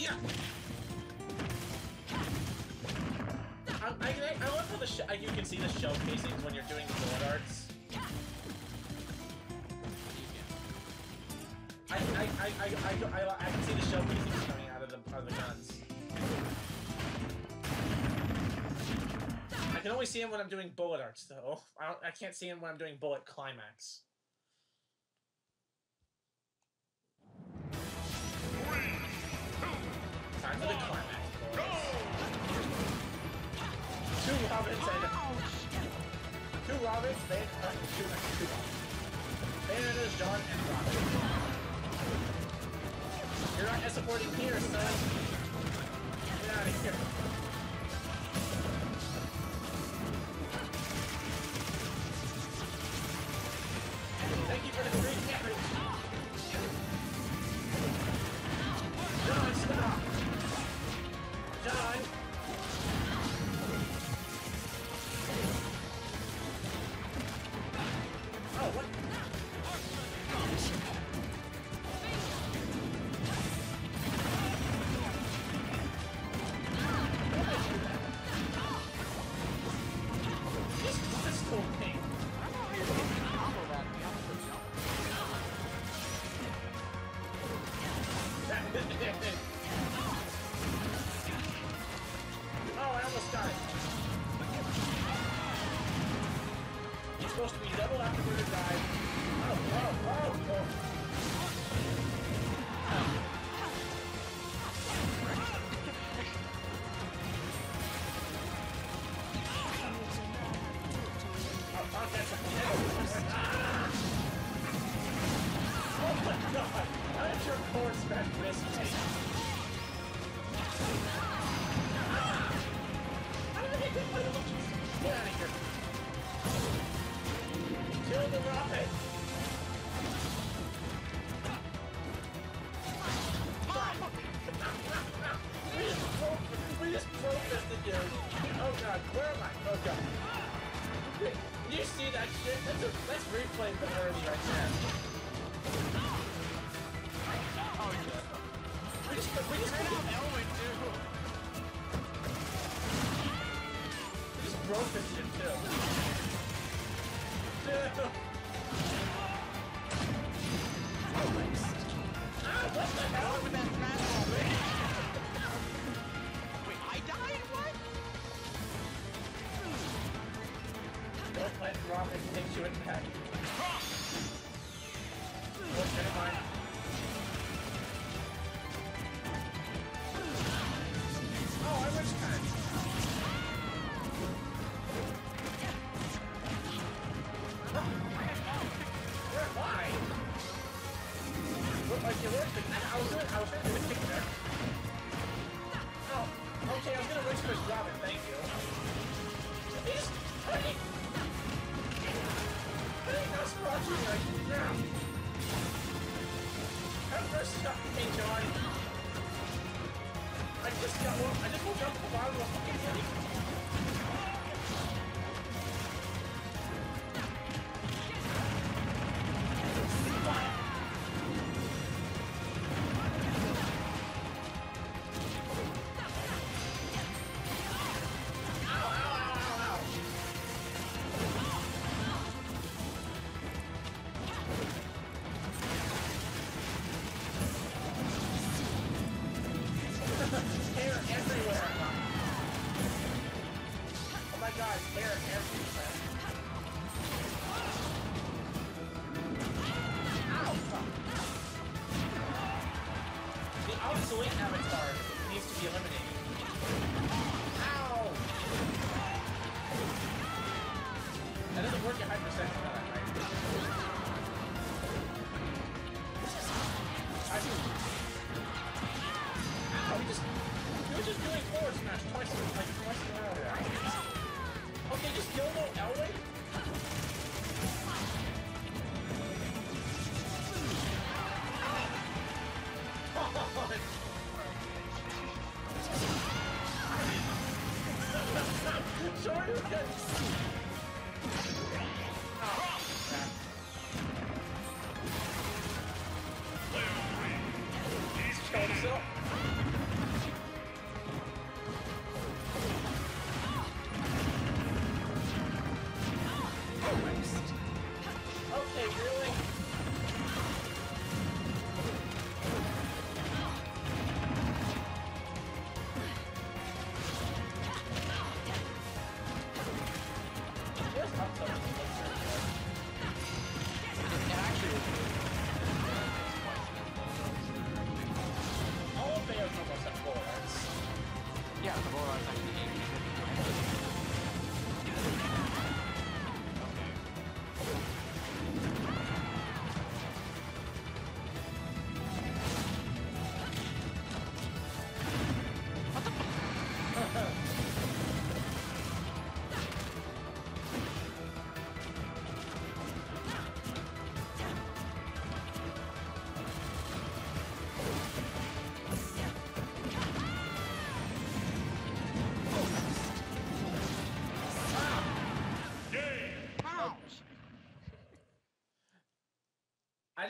Yeah. I love how you can see the shell casings when you're doing the bullet arts. I can see the shell casings coming out of the guns. I can only see him when I'm doing bullet arts, though. I can't see him when I'm doing bullet climax. Time for the climax, boys. Two Robins and... Two Robins, Bayonetta's John and Robin. You're not supporting here, son. Get out of here. Thank you for the free damage. John, stop. John. Oh, what? This cool thing. Oh, I almost died. It's supposed to be double afterburner dive. Oh. Oh my god! How did your core smash miss me? How did I get hit by the monkeys? Get out of here! Kill the rocket! we just broke this to do. Oh god, where am I? Oh god. You see that shit? Let's replay the early right there. Oh yeah. We just ran out Elwin too. We just broke this shit too. Ah, what the hell? With that fastball, wait, I died? What? Don't let Robin hit you in the head. Oh, never mind. Oh, I wish time. Why? Look like you were thinking. I was trying to do a kick there. Oh, okay, I was gonna wish for Robin, thank you. He's hurting! Hurting us watching right now! Have first stop, hey John! I just woke up from the bottom of the fucking city. Hair everywhere! Oh my god, hair everywhere! Ow! Fuck. The obsolete avatar needs to be eliminated. Ow! That doesn't work at Hyper Second, right? He was just doing forward smash twice in a row. Okay, just YOLO Elway? Sorry, we're good. Oh, crap. He's killed himself.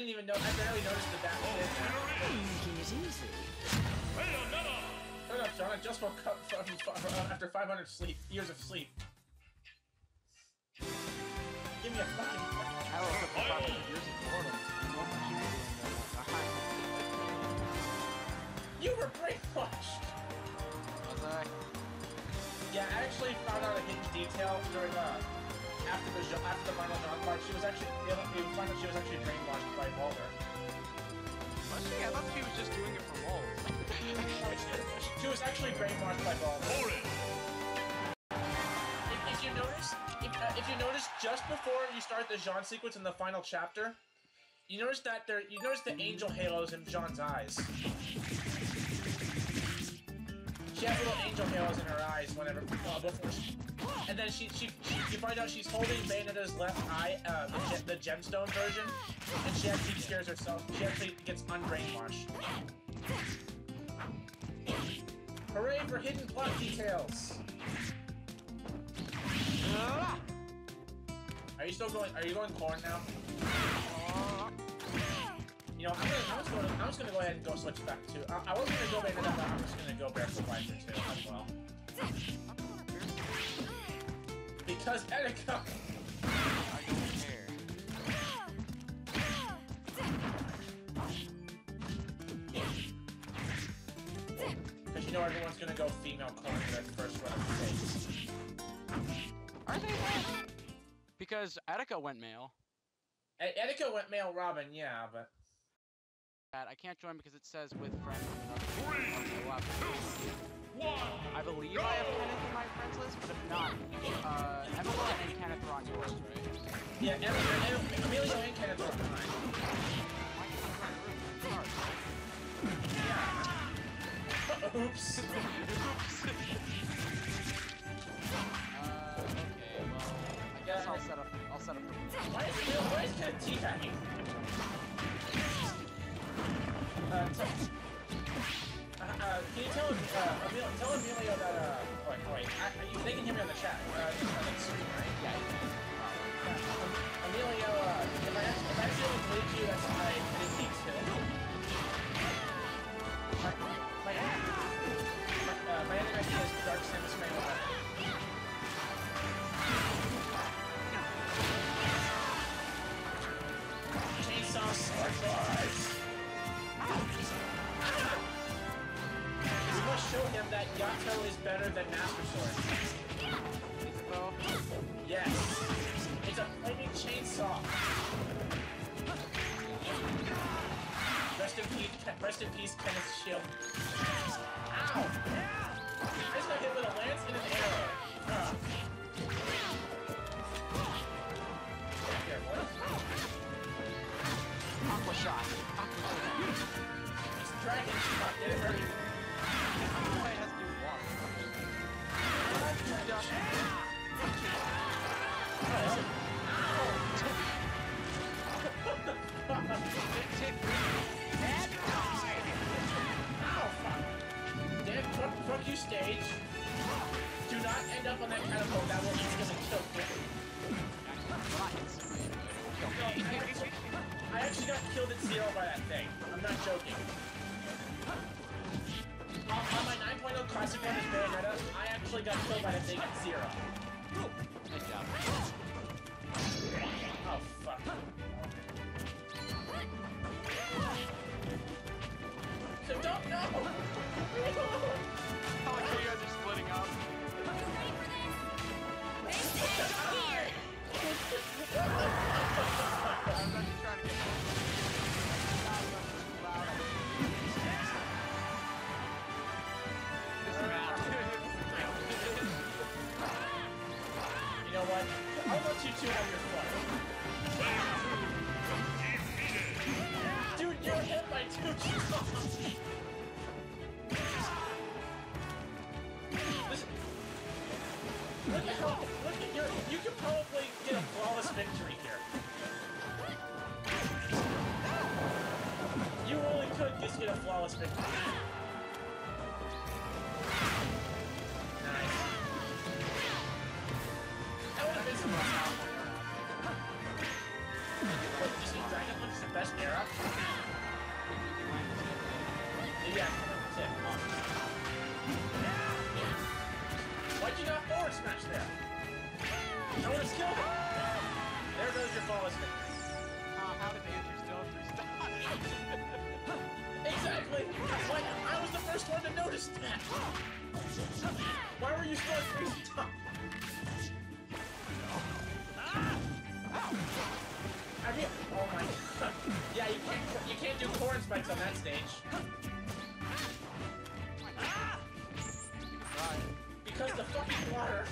didn't even know. I barely noticed the back. Taking it easy. Shut up, John. I just woke up after 500 years of sleep. Give me a fucking. I woke up for 500 years of boredom. You were brainwashed. Was I? Yeah, I actually found out a hidden detail during after the final John part. She was actually we found out she was actually brainwashed by Walter. Was she? I thought she was just doing it for lulz. She was actually brainwashed by Walter. If you notice, just before you start the Jean sequence in the final chapter, you notice that you notice the angel halos in Jean's eyes. She has little angel halos in her eyes whenever before and then you find out she's holding Bayonetta's left eye, the gemstone version, and she actually scares herself. She actually gets unbrainwashed. Hooray for hidden plot details! Are you still going? Are you going corn now? You know, I'm just gonna go ahead and go switch back to. I wasn't gonna go Bayonetta, but I'm just gonna go Barefoot Viper too as well. Because Etika. I don't care. Because you know everyone's gonna go female corn for that first run of the face. Are they? Because Etika went male. Etika went male Robin, yeah, but. I can't join because it says with friends. I believe I have Kenneth in my friends list, but if not, Emily and Kenneth are on yours, right? Yeah, Emilio and Kenneth are on mine. Yeah. Oops. Okay, well, I guess I'll set up for Why is Kenneth teabagging? Can you tell Emilio that, wait, they can hear me on the chat, on the stream, right? Yeah. Emilio, if I accidentally played you, that's I didn't need to. My ending idea is Dark Samus Fan 11. Chainsaw Sword Boys! We must show him that Yato is better than Master Sword. Is it though? Yes. It's a flaming chainsaw. Rest in peace, Kenneth's shield. Ow! I just got hit with a lance and an arrow. Here, what? Aqua shot. It's dragon shot. Did it hurt you? Why it has to do with water? Dan, fuck you, stage. Do not end up on that catapult. That will instantly kill quickly. I actually got killed at 0 by that thing. I'm not joking. On my 9.0 classic one is Bayonetta, I actually got killed by that thing at 0. Good job. Oh, fuck. So don't know! I like how you guys are splitting up. Here! I was actually trying to get You know what? I'll let you two have your fun. Dude, you're hit by 2 shots! Look at you could probably get a flawless victory here. You really could just get a flawless victory. Nice. That would have been some rough. What, did you see Dragon Looks? best era. Maybe I can tip. Why'd you not forward smash there? I would have killed him. There goes your flawless victory. How did Andrew still have 3 stars? Exactly. Like, I was the first one to notice that. Why were you still at 3 stars? I mean, oh my god. Yeah, you can't do corn spikes on that stage. Because the fucking water.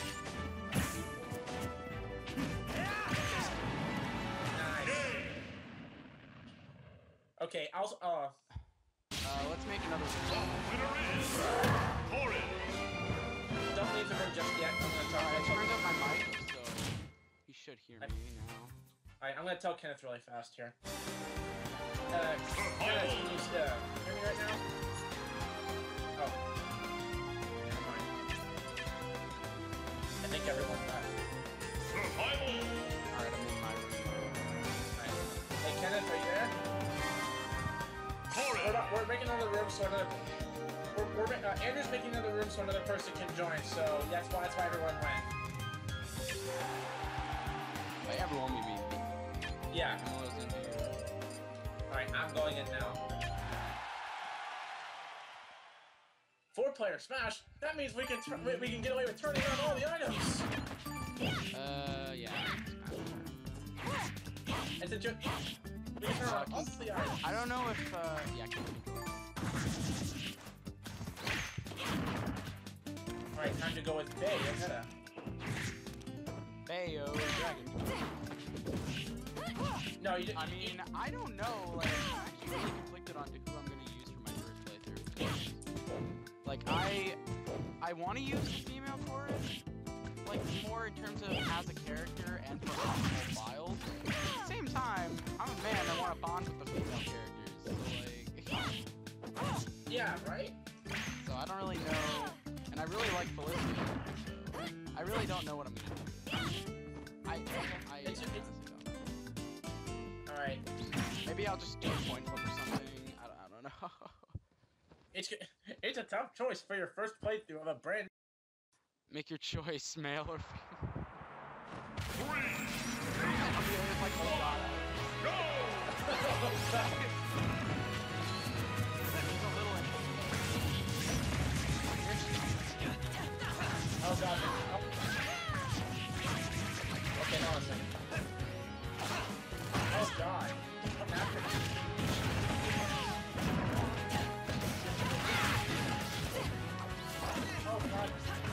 Nice. Okay, also, Let's make another one. Don't leave the room just yet. I'm gonna talk. I turned up my mic, so he should hear me now. Alright, I'm gonna tell Kenneth really fast here. Kenneth, can you hear me right now? Oh. Never mind. I think everyone left. Alright, I'm in my room. Alright. Hey, Kenneth, are you there? We're making another room so another... Andrew's making another room so another person can join, so that's why everyone went. Wait, everyone we meet. Yeah. Alright, I'm going in now. 4-player Smash? That means we can get away with turning on all the items! Yeah. It's a joke. We can turn on all the items. I don't know if, yeah, Alright, time to go with Bay. Bayo Dragon. No, you didn't. I mean, I don't know, like, I'm actually really conflicted on who I'm gonna use for my first playthrough. Like, I want to use the female chorus, like, more in terms of as a character and for optimal files. At the same time, I'm a man that want to bond with the female characters, so, like... Yeah, right? So I don't really know, and I really like Felicity. I really don't know what I'm gonna do. I honestly don't know. Alright. Maybe I'll just do a coin flip or something. I don't know. It's a tough choice for your first playthrough of a brand. Make your choice, male or female. 3, 2, 1, go! Oh god. Oh. Okay, now a second. Oh god. Come after me. Oh god.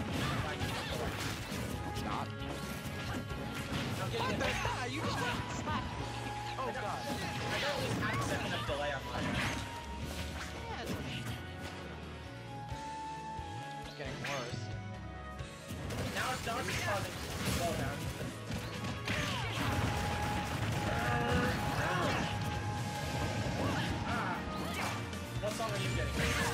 God. I'm getting What it. the hell? You just went and slapped me. Oh god. I got at least half a second of delay on mine. It's getting worse. Now it's causing slowdown. What song are you getting?